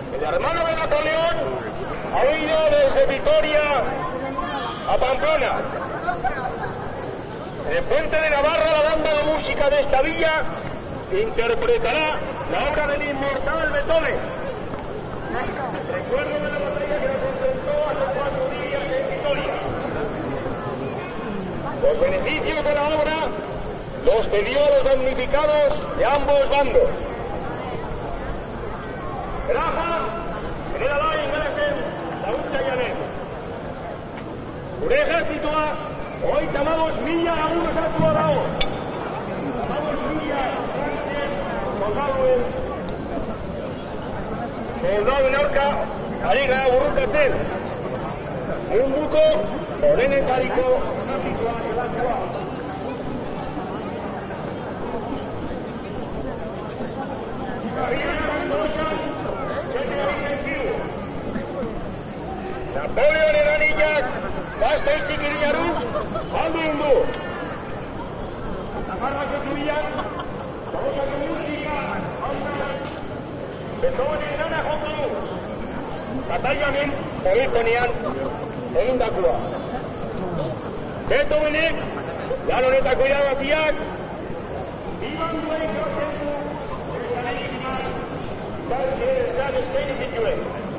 El hermano de Napoleón ha ido desde Vitoria a Pamplona. En el Puente de Navarra, la banda de música de esta villa interpretará la obra del inmortal Beethoven. Recuerdo de la batalla que nos enfrentó hace 4 días en Vitoria. Los beneficios de la obra los pidió a los damnificados de ambos bandos. Grafa, generala ingressen laguntza janek. Gure ejertzitoa, hogeita hamabost mila lagun osatua dago. 15.000 soldadoen aurka ari gara borrokatzen. Munduko onenetariko trafikoa delakoa. Napoleonen anillak gazteiztik iriaru aldu hindu. Nafarroako zubian, Zarozako musika, Beethovenen lana joko du. Kataianen, Politonean, egindakoa. Beethovenek, lan honetako irabaziak, iban duen jotzen du, esan eskaini zituen.